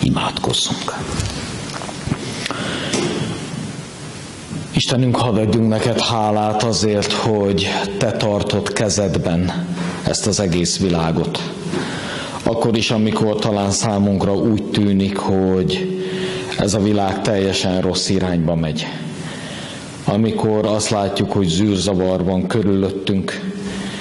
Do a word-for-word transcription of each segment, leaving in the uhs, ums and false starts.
Imádkozzunk. Istenünk, hadd adjunk neked hálát azért, hogy te tartod kezedben ezt az egész világot. Akkor is, amikor talán számunkra úgy tűnik, hogy ez a világ teljesen rossz irányba megy. Amikor azt látjuk, hogy zűrzavar van körülöttünk,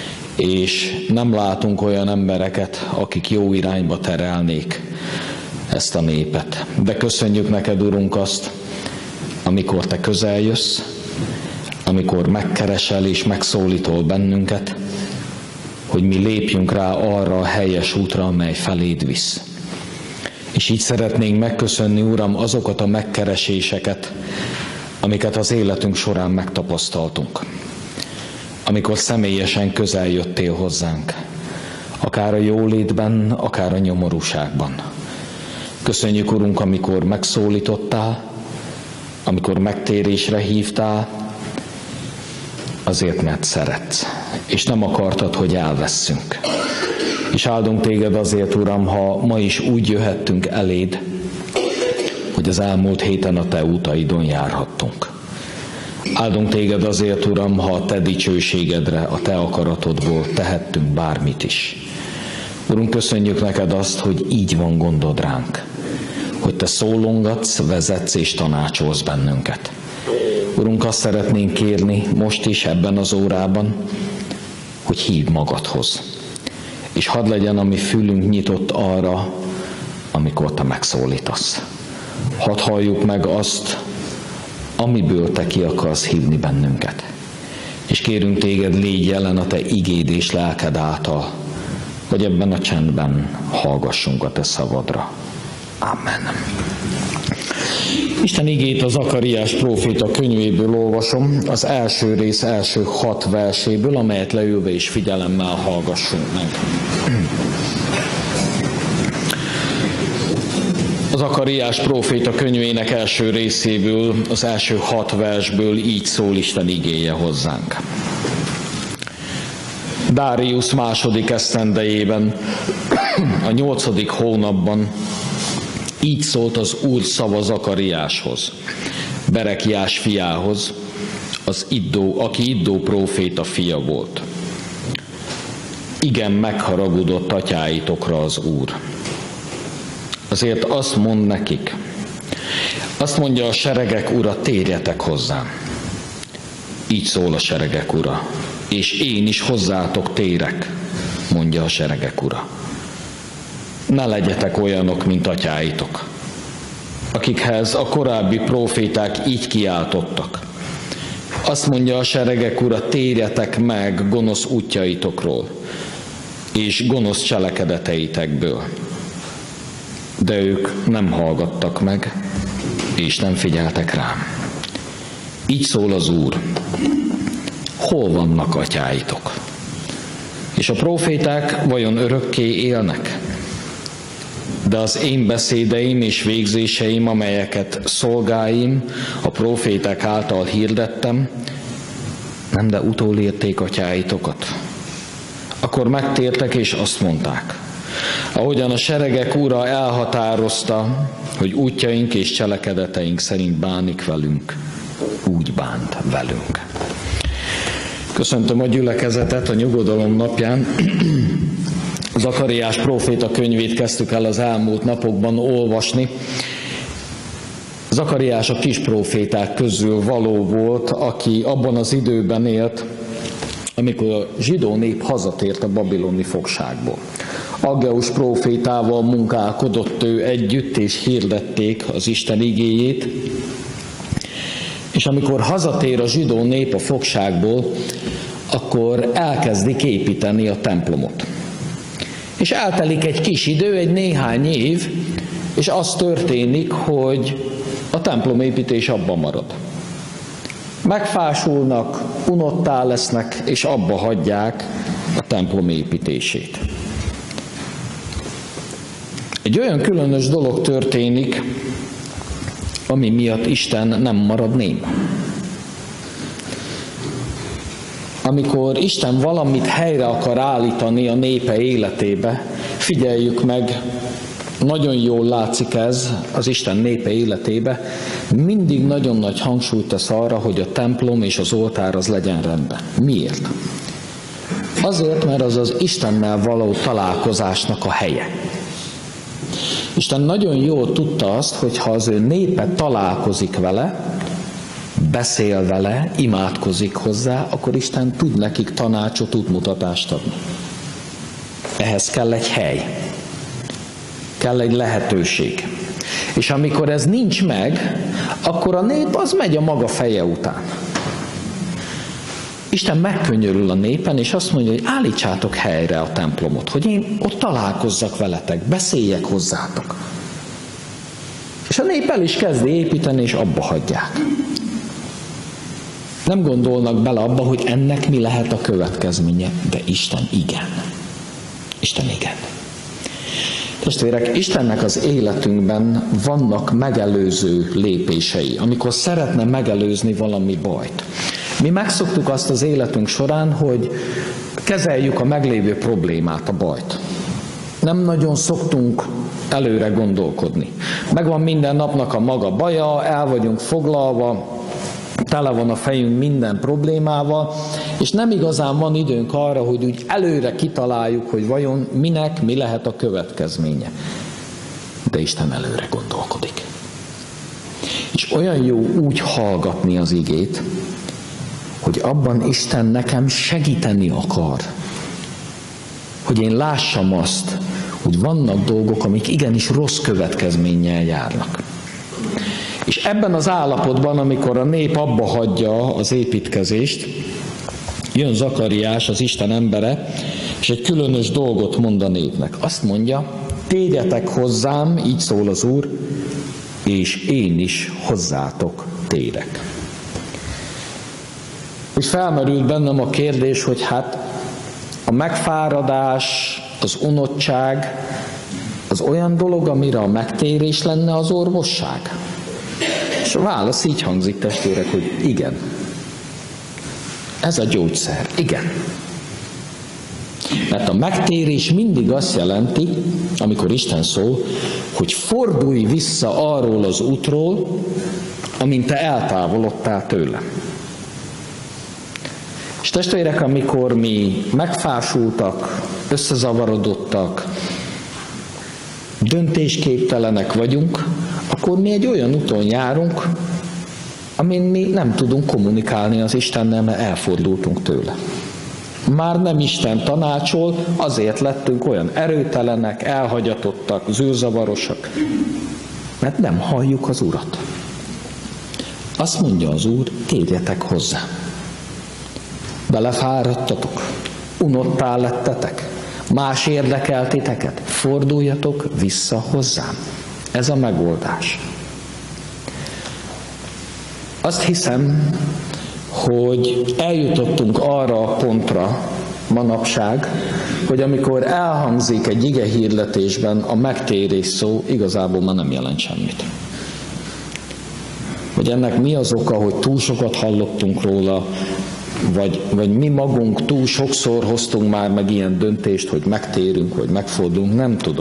és nem látunk olyan embereket, akik jó irányba terelnék ezt a népet. De köszönjük neked, Urunk, azt, amikor te közel jössz, amikor megkeresel és megszólítol bennünket, hogy mi lépjünk rá arra a helyes útra, amely feléd visz. És így szeretnénk megköszönni, Uram, azokat a megkereséseket, amiket az életünk során megtapasztaltunk. Amikor személyesen közel jöttél hozzánk, akár a jólétben, akár a nyomorúságban. Köszönjük, Urunk, amikor megszólítottál, amikor megtérésre hívtál, azért, mert szeretsz, és nem akartad, hogy elvesszünk. És áldunk téged azért, Uram, ha ma is úgy jöhettünk eléd, hogy az elmúlt héten a te útaidon járhattunk. Áldunk téged azért, Uram, ha a te dicsőségedre, a te akaratodból tehettünk bármit is. Urunk, köszönjük neked azt, hogy így van gondod ránk, hogy te szólongatsz, vezetsz és tanácsolsz bennünket. Urunk, azt szeretnénk kérni most is ebben az órában, hogy hívd magadhoz. És hadd legyen a mi fülünk nyitott arra, amikor te megszólítasz. Hadd halljuk meg azt, amiből te ki akarsz hívni bennünket. És kérünk téged, légy jelen a te igéd és lelked által, hogy ebben a csendben hallgassunk a te szavadra. Amen. Isten igét a Zakariás próféta könyvéből olvasom, az első rész első hat verséből, amelyet leülve és figyelemmel hallgassunk meg. A Zakariás próféta könyvének első részéből, az első hat versből így szól Isten igéje hozzánk. Dáriusz második esztendejében, a nyolcadik hónapban így szólt az Úr szava Zakariáshoz, Berekiás fiához, az Iddó, aki Iddó próféta fia volt. Igen, megharagudott atyáitokra az Úr. Azért azt mond nekik, azt mondja a seregek Ura, térjetek hozzám. Így szól a seregek Ura, és én is hozzátok térek, mondja a seregek Ura. Ne legyetek olyanok, mint atyáitok, akikhez a korábbi próféták így kiáltottak. Azt mondja a seregek Ura, térjetek meg gonosz útjaitokról, és gonosz cselekedeteitekből. De ők nem hallgattak meg, és nem figyeltek rám. Így szól az Úr, hol vannak atyáitok? És a próféták vajon örökké élnek? De az én beszédeim és végzéseim, amelyeket szolgáim, a próféták által hirdettem, nem de utolérték atyáitokat. Akkor megtértek és azt mondták, ahogyan a seregek Ura elhatározta, hogy útjaink és cselekedeteink szerint bánik velünk, úgy bánt velünk. Köszöntöm a gyülekezetet a nyugodalom napján. Zakariás próféta könyvét kezdtük el az elmúlt napokban olvasni. Zakariás a kis próféták közül való volt, aki abban az időben élt, amikor a zsidó nép hazatért a babiloni fogságból. Aggeus prófétával munkálkodott ő együtt, és hirdették az Isten igéjét. És amikor hazatér a zsidó nép a fogságból, akkor elkezdik építeni a templomot. És eltelik egy kis idő, egy néhány év, és az történik, hogy a templomépítés abba marad. Megfásulnak, unottá lesznek, és abba hagyják a templom építését. Egy olyan különös dolog történik, ami miatt Isten nem marad néma. Amikor Isten valamit helyre akar állítani a népe életébe, figyeljük meg nagyon jól látszik ez az Isten népe életébe, mindig nagyon nagy hangsúlyt tesz arra, hogy a templom és az oltár az legyen rendben. Miért? Azért, mert az az Istennel való találkozásnak a helye. Isten nagyon jól tudta azt, hogy ha az ő népe találkozik vele, beszél vele, imádkozik hozzá, akkor Isten tud nekik tanácsot, útmutatást adni. Ehhez kell egy hely, kell egy lehetőség. És amikor ez nincs meg, akkor a nép az megy a maga feje után. Isten megkönyörül a népen, és azt mondja, hogy állítsátok helyre a templomot, hogy én ott találkozzak veletek, beszéljek hozzátok. És a nép el is kezdi építeni, és abba hagyják. Nem gondolnak bele abba, hogy ennek mi lehet a következménye, de Isten igen. Isten igen. Testvérek, Istennek az életünkben vannak megelőző lépései, amikor szeretne megelőzni valami bajt. Mi megszoktuk azt az életünk során, hogy kezeljük a meglévő problémát, a bajt. Nem nagyon szoktunk előre gondolkodni. Megvan minden napnak a maga baja, el vagyunk foglalva, tele van a fejünk minden problémával, és nem igazán van időnk arra, hogy úgy előre kitaláljuk, hogy vajon minek mi lehet a következménye. De Isten előre gondolkodik. És olyan jó úgy hallgatni az igét, hogy abban Isten nekem segíteni akar. Hogy én lássam azt, hogy vannak dolgok, amik igenis rossz következménnyel járnak. És ebben az állapotban, amikor a nép abba hagyja az építkezést, jön Zakariás, az Isten embere, és egy különös dolgot mond a népnek. Azt mondja, térjetek hozzám, így szól az Úr, és én is hozzátok térek. És felmerült bennem a kérdés, hogy hát a megfáradás, az unottság, az olyan dolog, amire a megtérés lenne az orvosság? És a válasz így hangzik, testvérek, hogy igen. Ez a gyógyszer. Igen. Mert a megtérés mindig azt jelenti, amikor Isten szól, hogy fordulj vissza arról az útról, amint te eltávolodtál tőle. És testvérek, amikor mi megfásultak, összezavarodottak, döntésképtelenek vagyunk, akkor mi egy olyan úton járunk, amin mi nem tudunk kommunikálni az Istennel, mert elfordultunk tőle. Már nem Isten tanácsol, azért lettünk olyan erőtelenek, elhagyatottak, zűrzavarosak, mert nem halljuk az Urat. Azt mondja az Úr, térjetek hozzá. Belefáradtatok, unottá lettetek, más érdekel titeket, forduljatok vissza hozzám. Ez a megoldás. Azt hiszem, hogy eljutottunk arra a pontra manapság, hogy amikor elhangzik egy ige hirdetésben a megtérés szó, igazából már nem jelent semmit. Hogy ennek mi az oka, hogy túl sokat hallottunk róla, vagy, vagy mi magunk túl sokszor hoztunk már meg ilyen döntést, hogy megtérünk, vagy megfordulunk, nem tudom.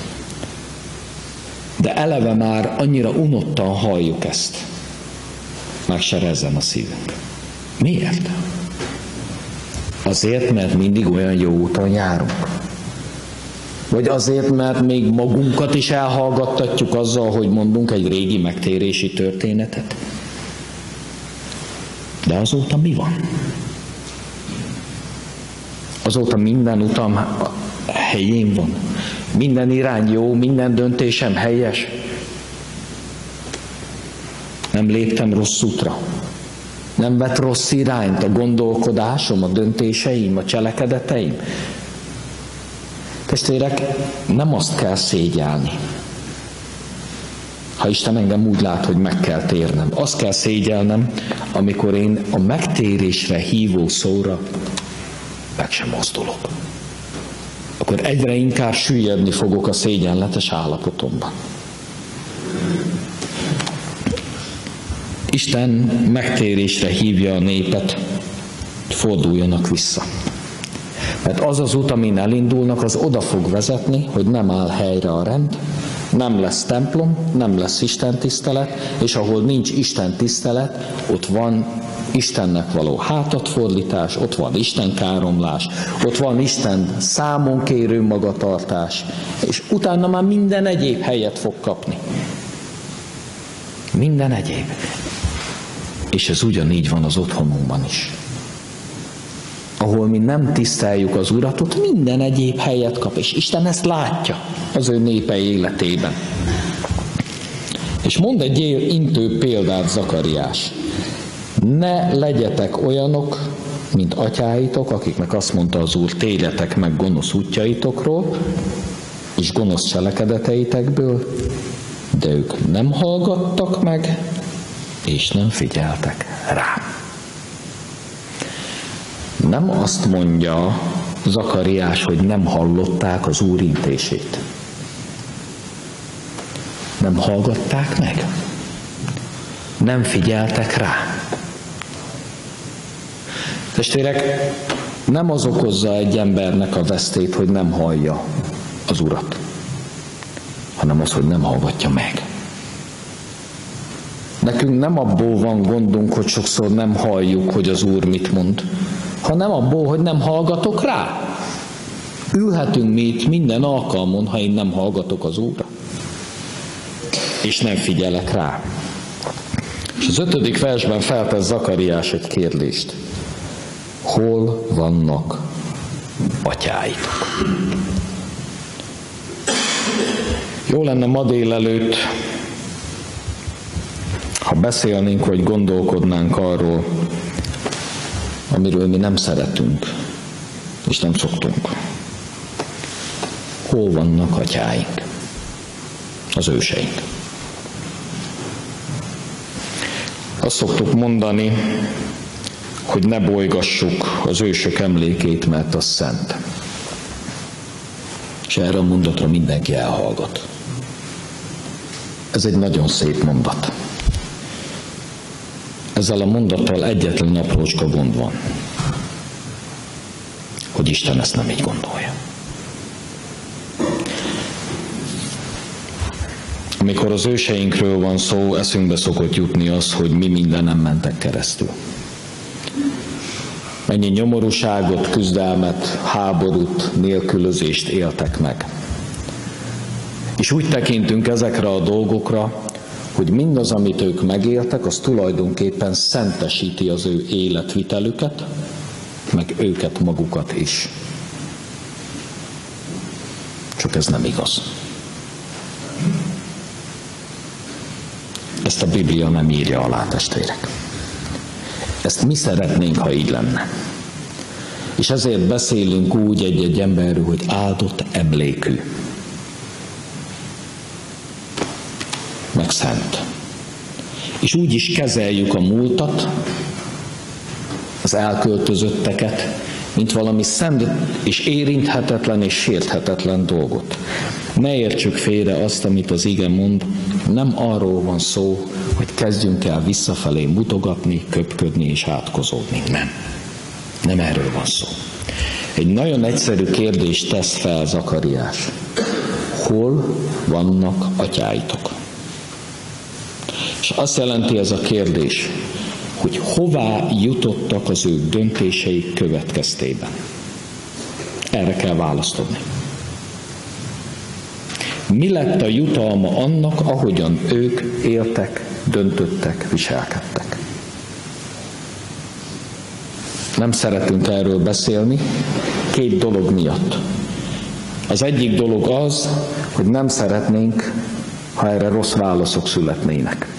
De eleve már annyira unottan halljuk ezt. Meg se rezzen a szívünk. Miért? Azért, mert mindig olyan jó úton járunk. Vagy azért, mert még magunkat is elhallgattatjuk azzal, hogy mondunk egy régi megtérési történetet. De azóta mi van? Azóta minden utam helyén van. Minden irány jó, minden döntésem helyes. Nem léptem rossz útra. Nem vett rossz irányt a gondolkodásom, a döntéseim, a cselekedeteim. Testvérek, nem azt kell szégyelni. Ha Isten engem úgy lát, hogy meg kell térnem. Azt kell szégyelnem, amikor én a megtérésre hívó szóra meg sem mozdulok. Akkor egyre inkább süllyedni fogok a szégyenletes állapotomban. Isten megtérésre hívja a népet, forduljanak vissza. Mert az az út, amin elindulnak, az oda fog vezetni, hogy nem áll helyre a rend, Nem lesz templom, nem lesz Isten tisztelet, és ahol nincs Isten tisztelet, ott van Istennek való hátatfordítás, ott van Isten káromlás, ott van Isten számon kérő magatartás, és utána már minden egyéb helyet fog kapni. Minden egyéb. És ez ugyanígy van az otthonunkban is. Ahol mi nem tiszteljük az Urat, ott minden egyéb helyet kap, és Isten ezt látja az ő népe életében. És mond egy intő példát Zakariás. Ne legyetek olyanok, mint atyáitok, akiknek azt mondta az Úr, térjetek meg gonosz útjaitokról, és gonosz cselekedeteitekből, de ők nem hallgattak meg, és nem figyeltek rá. Nem azt mondja Zakariás, hogy nem hallották az Úr intését. Nem hallgatták meg. Nem figyeltek rá. Testvérek, nem az okozza egy embernek a vesztét, hogy nem hallja az Urat, hanem az, hogy nem hallgatja meg. Nekünk nem abból van gondunk, hogy sokszor nem halljuk, hogy az Úr mit mond, hanem abból, hogy nem hallgatok rá. Ülhetünk mi itt minden alkalmon, ha én nem hallgatok az Úrra, és nem figyelek rá. És az ötödik versben feltesz Zakariás egy kérdést. Hol vannak atyáitok? Jó lenne ma délelőtt, ha beszélnénk, vagy gondolkodnánk arról, amiről mi nem szeretünk, és nem szoktunk. Hol vannak atyáink? Az őseink. Azt szoktuk mondani, hogy ne bolygassuk az ősök emlékét, mert az szent. És erre a mondatra mindenki elhallgat. Ez egy nagyon szép mondat. Ezzel a mondattal egyetlen aprócska gond van, hogy Isten ezt nem így gondolja. Amikor az őseinkről van szó, eszünkbe szokott jutni az, hogy mi mindenem mentek keresztül. Mennyi nyomorúságot, küzdelmet, háborút, nélkülözést éltek meg. És úgy tekintünk ezekre a dolgokra, hogy mindaz, amit ők megéltek, az tulajdonképpen szentesíti az ő életvitelüket, meg őket magukat is. Csak ez nem igaz. Ezt a Biblia nem írja alá, testvérek. Ezt mi szeretnénk, ha így lenne. És ezért beszélünk úgy egy-egy emberről, hogy áldott emlékű. Meg szent. És úgy is kezeljük a múltat, az elköltözötteket, mint valami szent és érinthetetlen és sérthetetlen dolgot. Ne értsük félre azt, amit az ige mond, nem arról van szó, hogy kezdjünk el visszafelé mutogatni, köpködni és átkozódni. Nem. Nem erről van szó. Egy nagyon egyszerű kérdést tesz fel Zakariás. Hol vannak atyáitok? És azt jelenti ez a kérdés, hogy hová jutottak az ő döntéseik következtében. Erre kell választ adni. Mi lett a jutalma annak, ahogyan ők éltek, döntöttek, viselkedtek? Nem szeretünk erről beszélni, két dolog miatt. Az egyik dolog az, hogy nem szeretnénk, ha erre rossz válaszok születnének.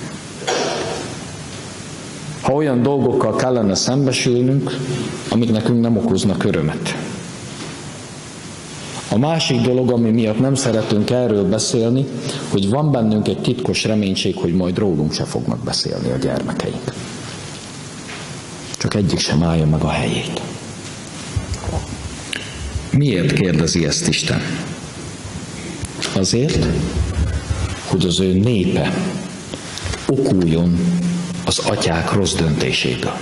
Ha olyan dolgokkal kellene szembesülnünk, amik nekünk nem okoznak örömet. A másik dolog, ami miatt nem szeretünk erről beszélni, hogy van bennünk egy titkos reménység, hogy majd rólunk se fognak beszélni a gyermekeink. Csak egyik sem állja meg a helyét. Miért kérdezi ezt Isten? Azért, hogy az ő népe okuljon az atyák rossz döntéséből.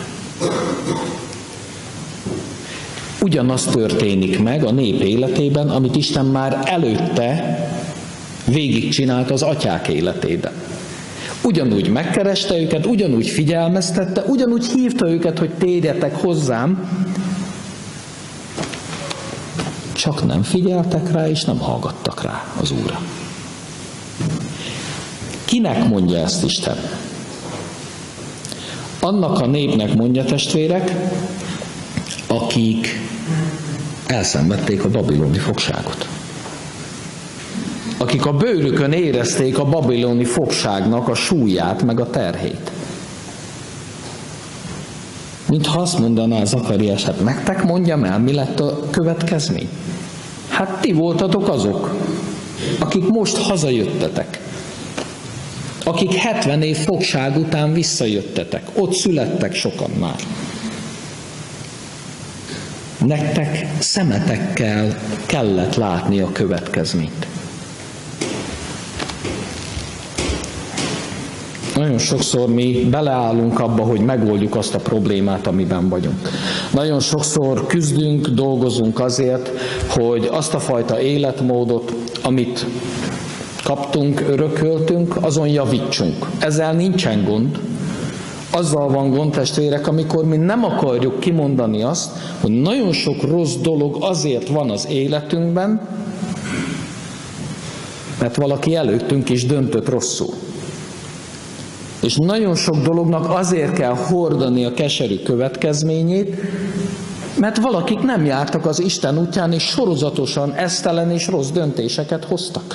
Ugyanaz történik meg a nép életében, amit Isten már előtte végigcsinált az atyák életében. Ugyanúgy megkereste őket, ugyanúgy figyelmeztette, ugyanúgy hívta őket, hogy térjetek hozzám, csak nem figyeltek rá, és nem hallgattak rá az Úrra. Kinek mondja ezt Isten? Annak a népnek mondja, testvérek, akik elszenvedték a babiloni fogságot. Akik a bőrükön érezték a babiloni fogságnak a súlyát, meg a terhét. Mintha azt mondaná Zakariás, hát nektek mondjam el, mi lett a következmény? Hát ti voltatok azok, akik most hazajöttetek. Akik hetven év fogság után visszajöttetek. Ott születtek sokan már. Nektek szemetekkel kellett látni a következményt. Nagyon sokszor mi beleállunk abba, hogy megoldjuk azt a problémát, amiben vagyunk. Nagyon sokszor küzdünk, dolgozunk azért, hogy azt a fajta életmódot, amit kaptunk, örököltünk, azon javítsunk. Ezzel nincsen gond. Azzal van gond, testvérek, amikor mi nem akarjuk kimondani azt, hogy nagyon sok rossz dolog azért van az életünkben, mert valaki előttünk is döntött rosszul. És nagyon sok dolognak azért kell hordani a keserű következményét, mert valakik nem jártak az Isten útján, és sorozatosan esztelen és rossz döntéseket hoztak.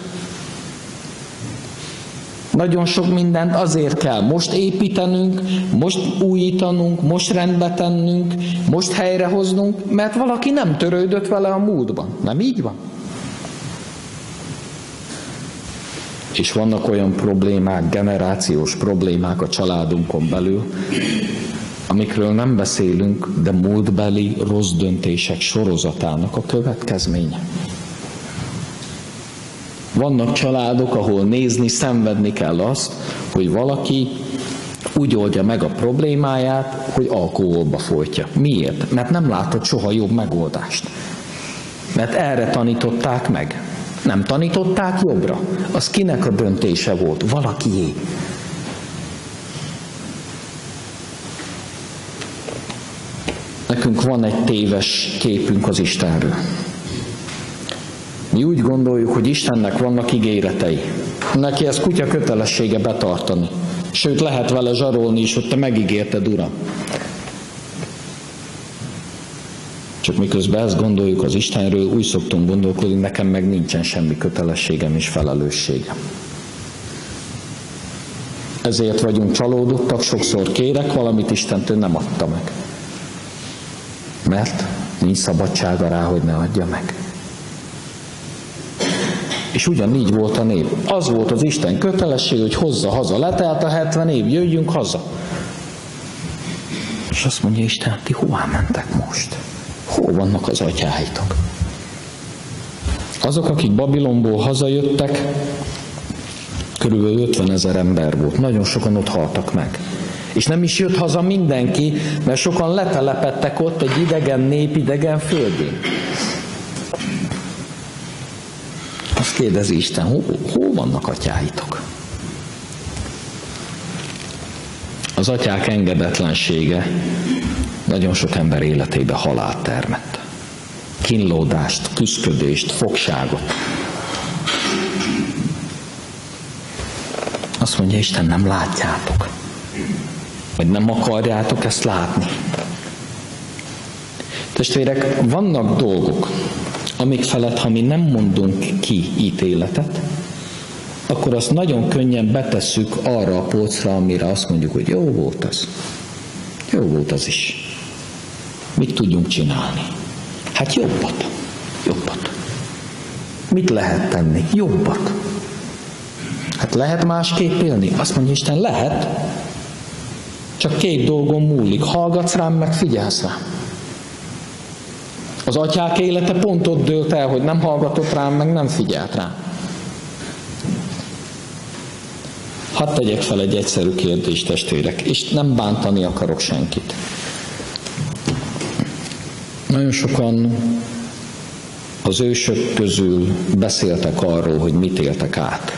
Nagyon sok mindent azért kell most építenünk, most újítanunk, most rendbe tennünk, most helyrehoznunk, mert valaki nem törődött vele a múltban. Nem így van? És vannak olyan problémák, generációs problémák a családunkon belül, amikről nem beszélünk, de múltbeli rossz döntések sorozatának a következménye. Vannak családok, ahol nézni, szenvedni kell azt, hogy valaki úgy oldja meg a problémáját, hogy alkoholba folytja. Miért? Mert nem látott soha jobb megoldást. Mert erre tanították meg. Nem tanították jobbra. Az kinek a döntése volt? Valakié. Nekünk van egy téves képünk az Istenről. Mi úgy gondoljuk, hogy Istennek vannak ígéretei. Neki ez kutya kötelessége betartani. Sőt, lehet vele zsarolni is, hogy te megígérted, Uram. Csak miközben ezt gondoljuk az Istenről, úgy szoktunk gondolkodni, nekem meg nincsen semmi kötelességem és felelősségem. Ezért vagyunk csalódottak, sokszor kérek valamit, Istentől nem adta meg. Mert nincs szabadsága rá, hogy ne adja meg. És ugyanígy volt a nép. Az volt az Isten kötelesség, hogy hozza haza. Letelt a hetven év, jöjjünk haza. És azt mondja Isten, ti hová mentek most? Hol vannak az atyáitok? Azok, akik Babilonból hazajöttek, körülbelül ötvenezer ember volt. Nagyon sokan ott haltak meg. És nem is jött haza mindenki, mert sokan letelepedtek ott egy idegen nép, idegen földén. Azt kérdezi Isten, hol, hol vannak atyáitok? Az atyák engedetlensége nagyon sok ember életébe halált termett. Kínlódást, küszködést, fogságot. Azt mondja Isten, nem látjátok. Vagy nem akarjátok ezt látni. Testvérek, vannak dolgok, amik felett, ha mi nem mondunk ki ítéletet, akkor azt nagyon könnyen betesszük arra a polcra, amire azt mondjuk, hogy jó volt az. Jó volt az is. Mit tudjunk csinálni? Hát jobbat. Jobbat. Mit lehet tenni? Jobbat. Hát lehet másképp élni? Azt mondja Isten, lehet. Csak két dolgon múlik. Hallgatsz rám, meg figyelsz rám. Az atyák élete pont ott dőlt el, hogy nem hallgatott rám, meg nem figyelt rám. Hadd tegyek fel egy egyszerű kérdést, testvérek, és nem bántani akarok senkit. Nagyon sokan az ősök közül beszéltek arról, hogy mit éltek át.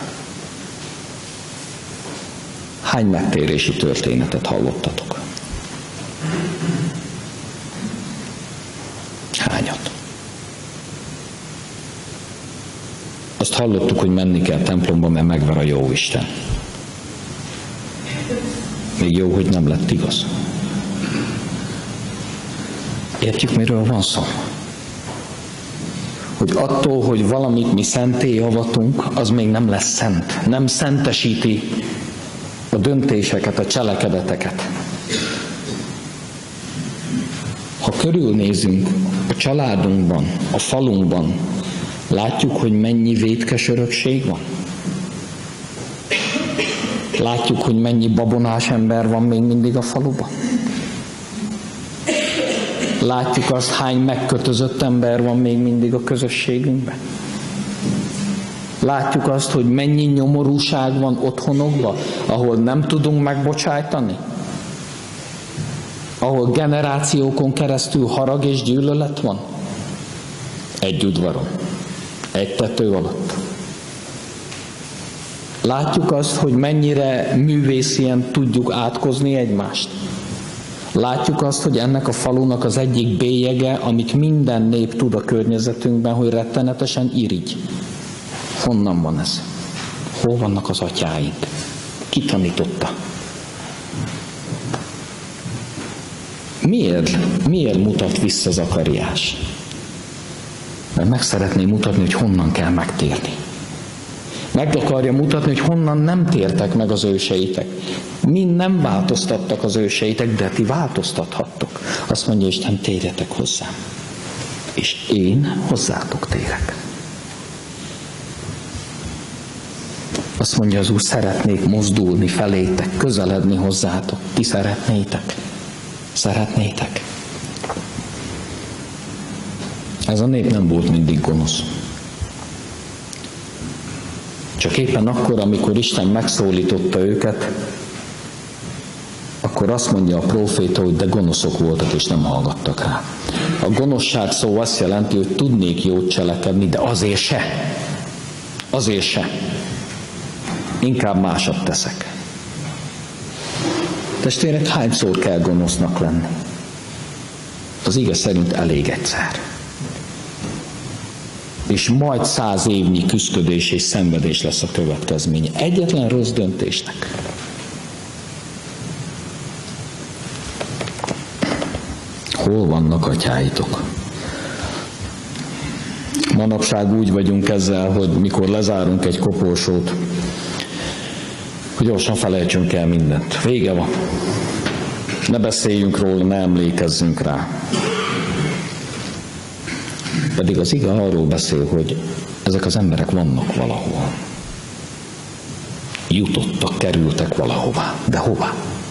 Hány megtérési történetet hallottatok? Hányat? Azt hallottuk, hogy menni kell templomba, mert megver a Jóisten. Még jó, hogy nem lett igaz. Értjük, miről van szó? Hogy attól, hogy valamit mi szenté avatunk, az még nem lesz szent. Nem szentesíti a döntéseket, a cselekedeteket. Ha körülnézünk a családunkban, a falunkban, látjuk, hogy mennyi vétkes örökség van. Látjuk, hogy mennyi babonás ember van még mindig a faluban. Látjuk azt, hány megkötözött ember van még mindig a közösségünkben. Látjuk azt, hogy mennyi nyomorúság van otthonokban, ahol nem tudunk megbocsájtani. Ahol generációkon keresztül harag és gyűlölet van. Egy udvaron, egy tető alatt. Látjuk azt, hogy mennyire művészien tudjuk átkozni egymást. Látjuk azt, hogy ennek a falunak az egyik bélyege, amit minden nép tud a környezetünkben, hogy rettenetesen irigy. Honnan van ez? Hol vannak az atyáink? Ki tanította? Miért, miért mutat vissza Zakariás? Mert meg szeretné mutatni, hogy honnan kell megtérni. Meg akarja mutatni, hogy honnan nem tértek meg az őseitek. Mind nem változtattak az őseitek, de ti változtathattok. Azt mondja Isten, térjetek hozzám. És én hozzátok térek. Azt mondja az Úr, szeretnék mozdulni felétek, közeledni hozzátok. Ti szeretnétek? Szeretnétek? Ez a nép nem volt mindig gonosz. Csak éppen akkor, amikor Isten megszólította őket, akkor azt mondja a próféta, hogy de gonoszok voltak és nem hallgattak rá. A gonoszság szó azt jelenti, hogy tudnék jót cselekedni, de azért se. Azért se. Inkább másat teszek. Testvérek, hányszor kell gonosznak lenni? Az ige szerint elég egyszer. És majd száz évnyi küszködés és szenvedés lesz a következménye. Egyetlen rossz döntésnek. Hol vannak atyáitok? Manapság úgy vagyunk ezzel, hogy mikor lezárunk egy koporsót, hogy gyorsan felejtsünk el mindent. Vége van. Ne beszéljünk róla, ne emlékezzünk rá. Pedig az ige arról beszél, hogy ezek az emberek vannak valahol. Jutottak, kerültek valahová. De hová?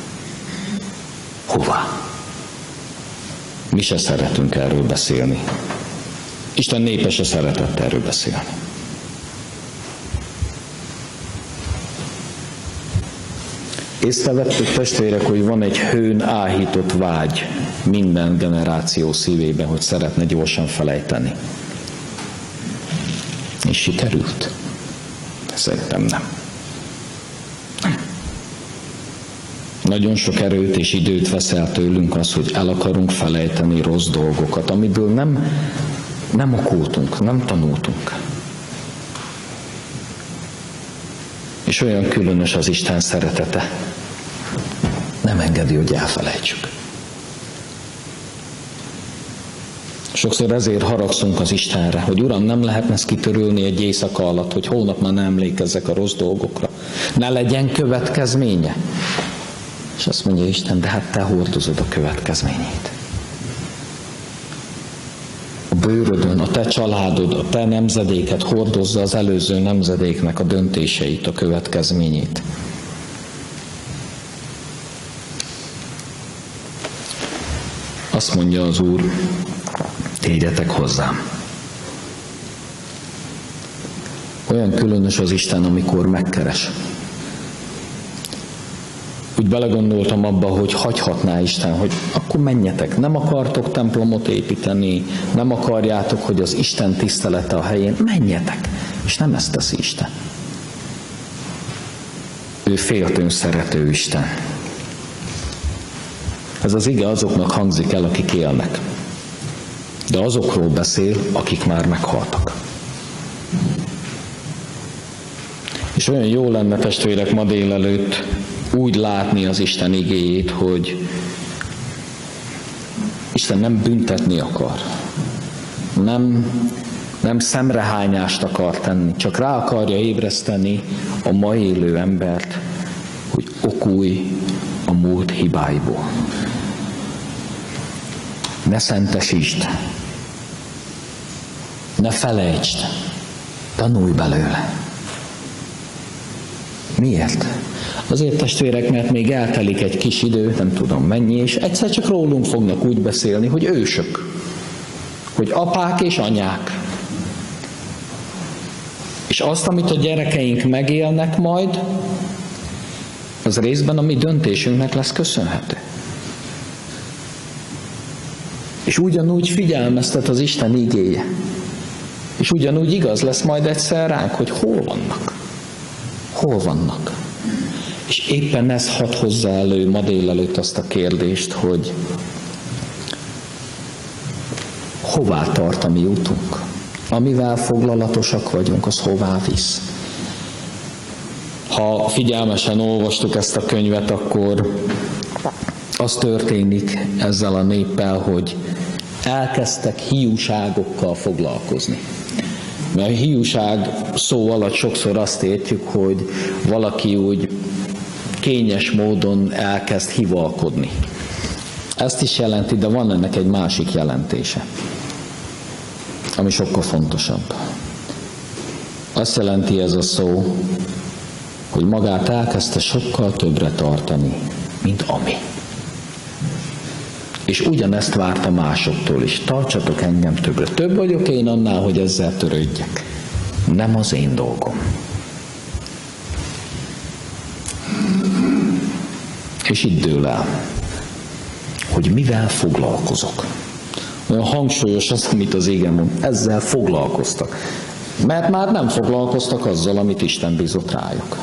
Hová? Mi se szeretünk erről beszélni. Isten népe se szeretett erről beszélni. Észrevettük, testvérek, hogy van egy hőn áhított vágy minden generáció szívében, hogy szeretne gyorsan felejteni. És sikerült? Szerintem nem. nem. Nagyon sok erőt és időt vesz el tőlünk az, hogy el akarunk felejteni rossz dolgokat, amiből nem, nem okultunk, nem tanultunk. És olyan különös az Isten szeretete. Nem engedi, hogy elfelejtsük. Sokszor ezért haragszunk az Istenre, hogy Uram, nem lehetne ezt kitörölni egy éjszaka alatt, hogy holnap már ne emlékezzek a rossz dolgokra. Ne legyen következménye. És azt mondja Isten, de hát te hordozod a következményét. A bőrödön, a te családod, a te nemzedéket hordozza az előző nemzedéknek a döntéseit, a következményét. Azt mondja az Úr, térjetek hozzám. Olyan különös az Isten, amikor megkeres. úgy belegondoltam abba, hogy hagyhatná Isten, hogy akkor menjetek, nem akartok templomot építeni, nem akarjátok, hogy az Isten tisztelete a helyén, menjetek. És nem ezt teszi Isten. Ő féltőn szerető Isten. Ez az ige azoknak hangzik el, akik élnek. De azokról beszél, akik már meghaltak. És olyan jó lenne, testvérek, ma délelőtt úgy látni az Isten igéjét, hogy Isten nem büntetni akar. Nem, nem szemrehányást akar tenni, csak rá akarja ébreszteni a ma élő embert, hogy okulj a múlt hibáiból. Ne szentesítsd, ne felejtsd, tanulj belőle. Miért? Azért, testvérek, mert még eltelik egy kis idő, nem tudom mennyi, és egyszer csak rólunk fognak úgy beszélni, hogy ősök, hogy apák és anyák. És azt, amit a gyerekeink megélnek majd, az részben a mi döntésünknek lesz köszönhető. És ugyanúgy figyelmeztet az Isten igéje. És ugyanúgy igaz lesz majd egyszer ránk, hogy hol vannak. Hol vannak. És éppen ez hat hozzá elő ma délelőtt azt a kérdést, hogy hová tart a mi útunk? Amivel foglalatosak vagyunk, az hová visz? Ha figyelmesen olvastuk ezt a könyvet, akkor az történik ezzel a néppel, hogy elkezdtek hiúságokkal foglalkozni. Mert a hiúság szó alatt sokszor azt értjük, hogy valaki úgy kényes módon elkezd hivalkodni. Ezt is jelenti, de van ennek egy másik jelentése, ami sokkal fontosabb. Azt jelenti ez a szó, hogy magát elkezdte sokkal többre tartani, mint ami. És ugyanezt várta másoktól is. Tartsatok engem többre. Több vagyok én annál, hogy ezzel törődjek. Nem az én dolgom. És itt dől el, hogy mivel foglalkozok. Olyan hangsúlyos az, amit az ége mond. Ezzel foglalkoztak. Mert már nem foglalkoztak azzal, amit Isten bízott rájuk.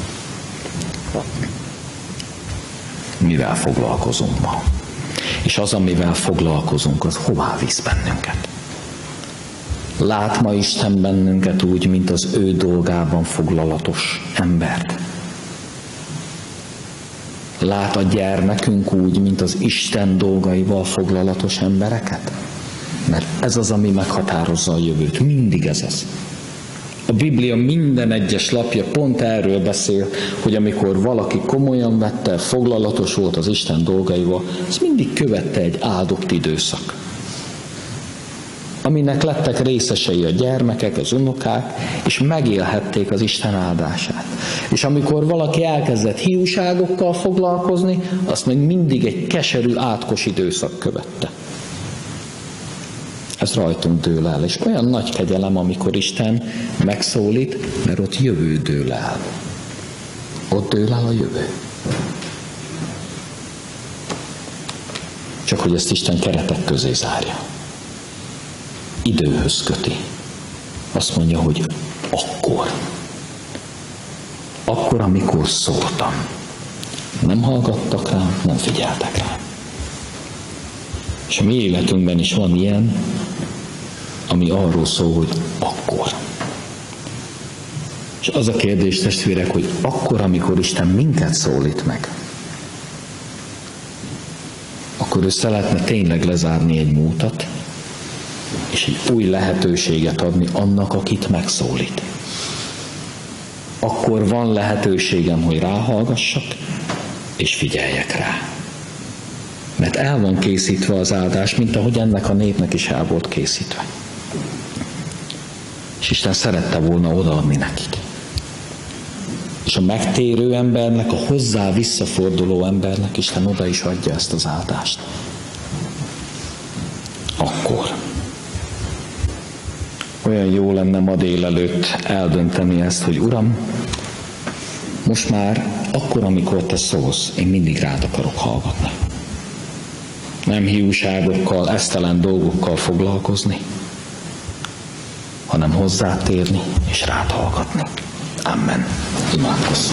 Mivel foglalkozunk ma? És az, amivel foglalkozunk, az hová visz bennünket? Lát ma Isten bennünket úgy, mint az ő dolgában foglalatos embert? Lát a gyermekünk úgy, mint az Isten dolgaival foglalatos embereket? Mert ez az, ami meghatározza a jövőt. Mindig ez az. A Biblia minden egyes lapja pont erről beszél, hogy amikor valaki komolyan vette, foglalatos volt az Isten dolgaival, ez mindig követte egy áldott időszak. Aminek lettek részesei a gyermekek, az unokák, és megélhették az Isten áldását. És amikor valaki elkezdett hiúságokkal foglalkozni, azt még mindig egy keserű, átkos időszak követte. Ez rajtunk dől el, és olyan nagy kegyelem, amikor Isten megszólít, mert ott jövő dől el. Ott dől el a jövő. Csak hogy ezt Isten keretek közé zárja. Időhöz köti. Azt mondja, hogy akkor. Akkor, amikor szóltam. Nem hallgattak rám, nem figyeltek rám. És a mi életünkben is van ilyen, ami arról szól, hogy akkor. És az a kérdés, testvérek, hogy akkor, amikor Isten minket szólít meg, akkor ő szeretne tényleg lezárni egy múltat, és egy új lehetőséget adni annak, akit megszólít. Akkor van lehetőségem, hogy ráhallgassak, és figyeljek rá. Mert el van készítve az áldás, mint ahogy ennek a népnek is el volt készítve. És Isten szerette volna odaadni nekik. És a megtérő embernek, a hozzá visszaforduló embernek Isten oda is adja ezt az áldást. Akkor. Olyan jó lenne ma délelőtt eldönteni ezt, hogy Uram, Most már akkor, amikor te szólsz, én mindig rád akarok hallgatni. Nem hiúságokkal, esztelen dolgokkal foglalkozni, hanem hozzád térni és rád hallgatni. Amen. Imádkozz.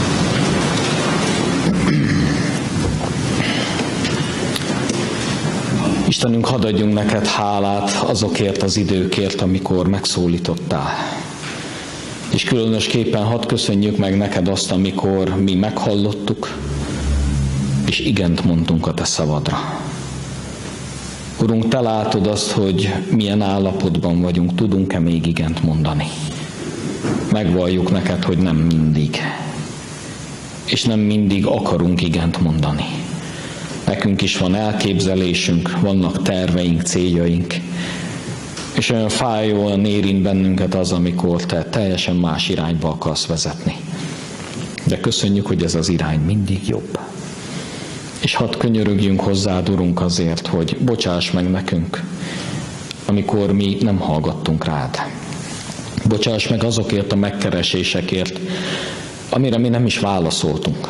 Istenünk, hadd adjunk neked hálát azokért az időkért, amikor megszólítottál. És különösképpen hadd köszönjük meg neked azt, amikor mi meghallottuk, és igent mondtunk a te szavadra. Urunk, te látod azt, hogy milyen állapotban vagyunk, tudunk-e még igent mondani. Megvalljuk neked, hogy nem mindig. És nem mindig akarunk igent mondani. Nekünk is van elképzelésünk, vannak terveink, céljaink, és olyan fájó, olyan érint bennünket az, amikor te teljesen más irányba akarsz vezetni. De köszönjük, hogy ez az irány mindig jobb. És hadd könyörögjünk hozzád, Urunk, azért, hogy bocsáss meg nekünk, amikor mi nem hallgattunk rád. Bocsáss meg azokért a megkeresésekért, amire mi nem is válaszoltunk.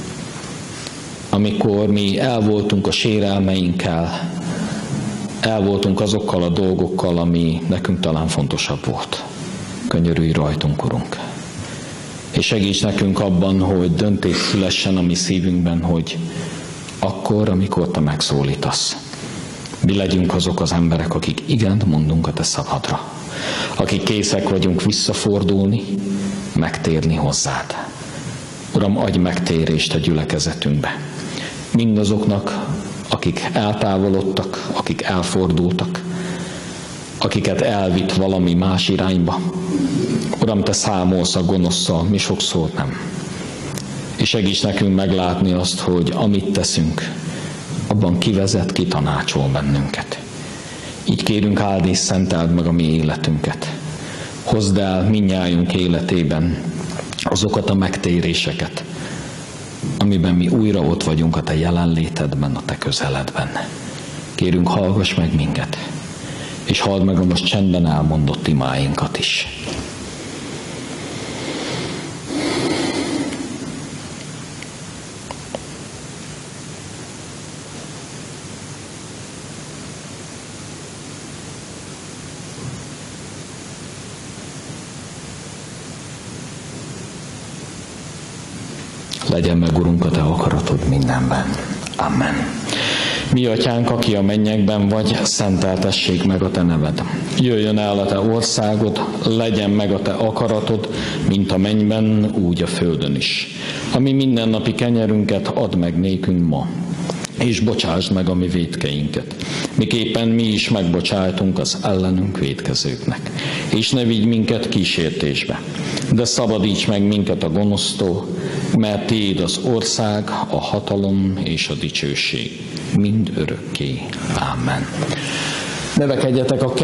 Amikor mi el voltunk a sérelmeinkkel, el voltunk azokkal a dolgokkal, ami nekünk talán fontosabb volt. Könyörülj rajtunk, Urunk. És segíts nekünk abban, hogy döntés szülessen a mi szívünkben, hogy akkor, amikor te megszólítasz, mi legyünk azok az emberek, akik igent mondunk a te szavadra. Akik készek vagyunk visszafordulni, megtérni hozzád. Uram, adj megtérést a gyülekezetünkbe. Mindazoknak, akik eltávolodtak, akik elfordultak, akiket elvitt valami más irányba. Uram, te számolsz a gonoszszal, mi sokszor nem. És segíts nekünk meglátni azt, hogy amit teszünk, abban kivezet, kitanácsol bennünket. Így kérünk, áld és szenteld meg a mi életünket. Hozd el mindnyájunk életében azokat a megtéréseket, amiben mi újra ott vagyunk a te jelenlétedben, a te közeledben. Kérünk, hallgass meg minket, és halld meg a most csendben elmondott imáinkat is. Legyen meg, Urunk, a te akaratod mindenben. Amen. Mi atyánk, aki a mennyekben vagy, szenteltessék meg a te neved. Jöjjön el a te országod, legyen meg a te akaratod, mint a mennyben, úgy a földön is. Ami mindennapi kenyerünket add meg nékünk ma, és bocsásd meg a mi vétkeinket, miképpen mi is megbocsájtunk az ellenünk vétkezőknek. És ne vigy minket kísértésbe, de szabadíts meg minket a gonosztól, mert tiéd az ország, a hatalom és a dicsőség mind örökké. Amen. Növekedjetek a